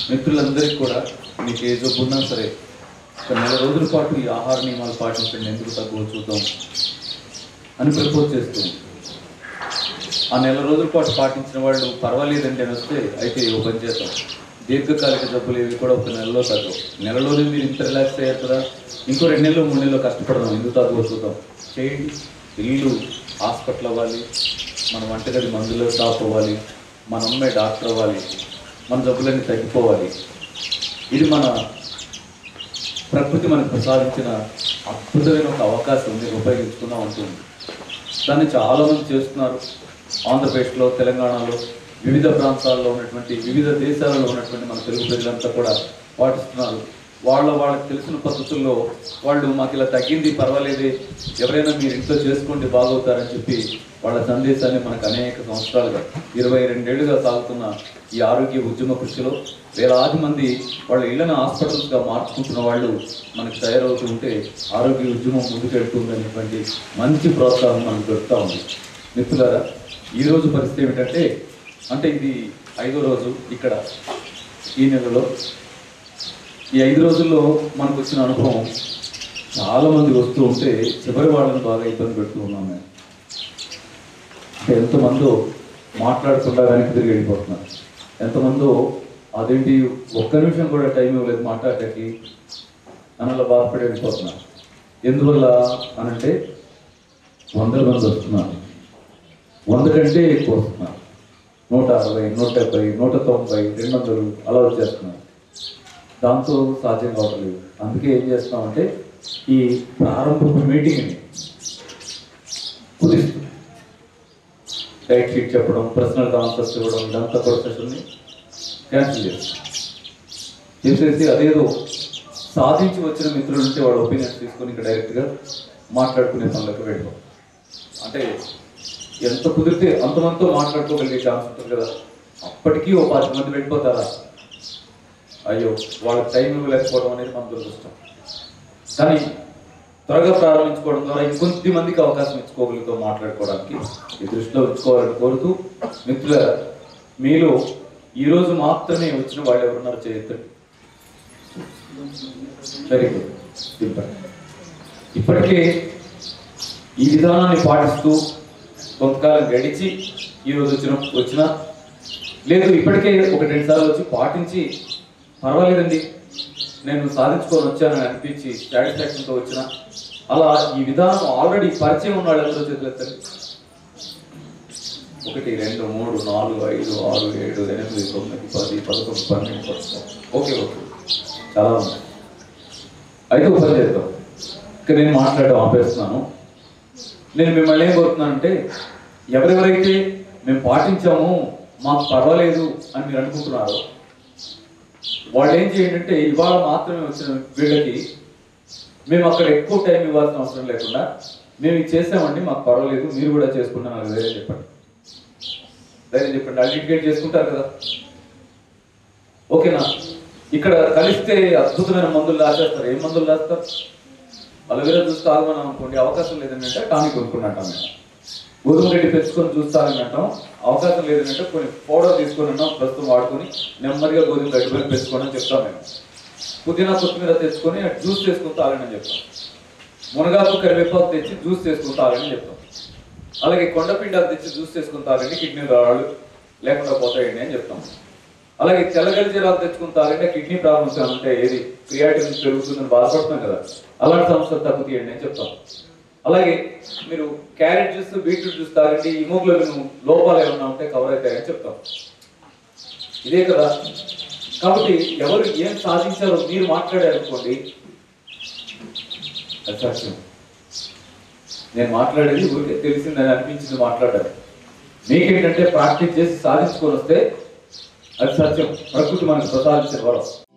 మిత్రులందరికీ కూడా మీకు ఏ జబ్బు ఉన్నా సరే ఒక నెల రోజుల పాటు ఈ ఆహార నియమాలు పాటించండి, ఎందుకు తక్కువ చూద్దాం అని ప్రపోజ్ చేస్తూ ఆ నెల రోజుల పాటు పాటించిన వాళ్ళు పర్వాలేదండి అని వస్తే అయితే ఓ పని చేద్దాం, దీర్ఘకాలిక జబ్బులు ఏవి కూడా ఒక నెలలో తగ్గవు. నెలలోనే మీరు ఇంత రిలాక్స్ అయ్యారు కదా, ఇంకో 2 నెలలు 3 నెలలు కష్టపడదాం, ఎందుకు తక్కువ చూద్దాం చేయండి. ఇల్లు హాస్పిటల్ అవ్వాలి, మన వంటగది మందులో షాప్ అవ్వాలి, మన అమ్మాయి డాక్టర్ అవ్వాలి, మన జబ్బులన్నీ తగ్గిపోవాలి. ఇది మన ప్రకృతి మనకు ప్రసాదించిన అద్భుతమైన ఒక అవకాశం, మీరు ఉపయోగించుకుందాం ఉంటుంది. దాన్ని చాలామంది చేస్తున్నారు. ఆంధ్రప్రదేశ్లో, తెలంగాణలో, వివిధ ప్రాంతాల్లో ఉన్నటువంటి, వివిధ దేశాలలో ఉన్నటువంటి మన తెలుగు ప్రజలంతా కూడా పాటిస్తున్నారు. వాళ్ళకి తెలిసిన పద్ధతుల్లో వాళ్ళు మాకు ఇలా తగ్గింది పర్వాలేదే, ఎవరైనా మీరు ఇంట్లో చేసుకోండి బాగవుతారని చెప్పి వాళ్ళ సందేశాన్ని మనకు అనేక సంవత్సరాలుగా 22 ఏళ్ళుగా సాగుతున్న ఈ ఆరోగ్య ఉద్యమ కృషిలో వేలాది మంది వాళ్ళ ఇళ్లను హాస్పిటల్స్గా మార్చుకుంటున్న వాళ్ళు మనకు తయారవుతూ ఉంటే ఆరోగ్య ఉద్యమం ముందుకెళ్తుందనేటువంటి మంచి ప్రోత్సాహం మనకు దొరుకుతూ ఉంది. మిత్రులారా, ఈరోజు పరిస్థితి ఏమిటంటే, అంటే ఇది 5వ రోజు ఇక్కడ ఈ నెలలో. ఈ 5 రోజుల్లో మనకు వచ్చిన అనుభవం, చాలామంది వస్తూ ఉంటే చివరి వాళ్ళని బాగా ఇబ్బంది పెడుతూ ఉన్నాం మేము. అంటే ఎంతమందో మాట్లాడకుండా వెనక్కి తిరిగి వెళ్ళిపోతున్నారు, ఎంతమందో అదేంటి ఒక్క నిమిషం కూడా టైం ఇవ్వలేదు మాట్లాడటానికి అన్నలా బాధపడి వెళ్ళిపోతున్నారు. ఎందువల్ల అనంటే 100 మంది వస్తున్నారు, 100 కంటే ఎక్కువ వస్తున్నారు, 160, 170, 190, 200 అలా వచ్చేస్తున్నారు. దాంతో సాధ్యం కావట్లేదు. అందుకే ఏం చేస్తామంటే ఈ ప్రారంభపు మీటింగ్ని కుదిస్తుంది, డైట్ షీట్ చెప్పడం, పర్సనల్ ఆన్సర్స్ ఇవ్వడం, ఇదంతా ప్రొసెషన్ని క్యాన్సిల్ చేసేసి అదేదో సాధించి వచ్చిన మిత్రులు ఉంటే వాళ్ళ ఒపీనియన్స్ తీసుకొని ఇక్కడ డైరెక్ట్గా మాట్లాడుకునే పనులకు వెళ్ళడం. అంటే ఎంత కుదిరితే అంతమందితో మాట్లాడుకోగలిగే ఛాన్స్ ఉంటుంది కదా. అప్పటికీ ఓ 10 మంది వెళ్ళిపోతారా, అయ్యో వాళ్ళకి టైం ఇవ్వలేకపోవడం అనేది మన దురదృష్టం. కానీ త్వరగా ప్రారంభించుకోవడం ద్వారా ఇంకొంత మందికి అవకాశం ఇచ్చుకోగలుగుతాం మాట్లాడుకోవడానికి. ఈ దృష్టిలో ఉంచుకోవాలని కోరుతూ, మిత్రుల మీలో ఈరోజు మాత్రమే వచ్చిన వాళ్ళు ఎవరున్నారు చేయొద్దండి. Very good, simple. ఇప్పటికే ఈ విధానాన్ని పాటిస్తూ కొంతకాలం గడిచి ఈరోజు వచ్చినా లేదు, ఇప్పటికే 1-2 సార్లు వచ్చి పాటించి పర్వాలేదండి నేను సాధించుకొని వచ్చానని అనిపించి సాటిస్ఫాక్షన్తో వచ్చిన, అలా ఈ విధానం ఆల్రెడీ పరిచయం ఉన్న వాళ్ళు ఎంతో చేతులెత్తండి. 1, 2, 3, 4, 5, 6, 7, 8, 9, 10, 11, 12. ఓకే, చాలా ఉన్నాయి. అయితే ఒక పని చేద్దాం, ఇక్కడ నేను మాట్లాడడం ఆపేస్తున్నాను. నేను మిమ్మల్ని ఏం కోరుతున్నానంటే, ఎవరెవరైతే మేము పాటించాము మాకు పర్వాలేదు అని మీరు అనుకుంటున్నారో వాళ్ళు ఏం చేయండి, ఇవాళ మాత్రమే వచ్చిన వీళ్ళకి మేము అక్కడ ఎక్కువ టైం ఇవ్వాల్సిన అవసరం లేకుండా, మేము ఇది చేసామండి మాకు పర్వాలేదు మీరు కూడా చేసుకుంటా నాకు ధైర్యం చెప్పండి. అల్టికేట్ చేసుకుంటారు కదా, ఓకేనా? ఇక్కడ కలిస్తే అద్భుతమైన మందులు రాసేస్తారు. ఏం మందులు రాస్తారు? అలోవేరా జ్యూస్ తాగమని అనుకోండి, అవకాశం లేదంటే టానిక్ కొనుక్కున్నట్టాం. మేము గోధుమ గడ్డి పెంచుకొని చూస్తారని అంటాం, అవకాశం లేదంటే కొన్ని పౌడర్ తీసుకొని ఉన్నాం ప్రస్తుతం వాడుకొని నెమ్మదిగా గోధుమ గడ్డి పైన పెంచుకోండి అని చెప్తాం. మేము పుదీనా కొత్తిమీర తెచ్చుకొని జ్యూస్ చేసుకుని తాగని చెప్తాం. మునగాకు కరివేపాకు తెచ్చి జ్యూస్ చేసుకుని తాగని చెప్తాం. అలాగే కొండపిండాకు తెచ్చి జ్యూస్ చేసుకుని తాగండి, కిడ్నీ రాళ్ళు లేకుండా పోతాయండి అని చెప్తాం. అలాగే తెల్లగల్లి జీరాలు తెచ్చుకుని తాగండి, కిడ్నీ ప్రాబ్లమ్స్ అంటే ఏది క్రియాటిన్ పెరుగుతుందని బాధపడుతున్నాం కదా, అలాంటి సమస్యలు తగ్గుతాయండి అని చెప్తాం. అలాగే మీరు క్యారెట్ జ్యూస్, బీట్రూట్ జ్యూస్ తాగండి, హిమోగ్లోబిన్ లోపాలు ఏమైనా ఉంటే కవర్ అవుతాయని చెప్తాం. ఇదే కదా. కాబట్టి ఎవరు ఏం సాధించారో మీరు మాట్లాడారనుకోండి, అది సత్యం. నేను మాట్లాడేది ఊరికే తెలిసిందని అనిపించింది మాట్లాడారు. మీకేంటంటే ప్రాక్టీస్ చేసి సాధించుకొని వస్తే అది సత్యం, ప్రకృతి మనకు ప్రసాదించే వరం.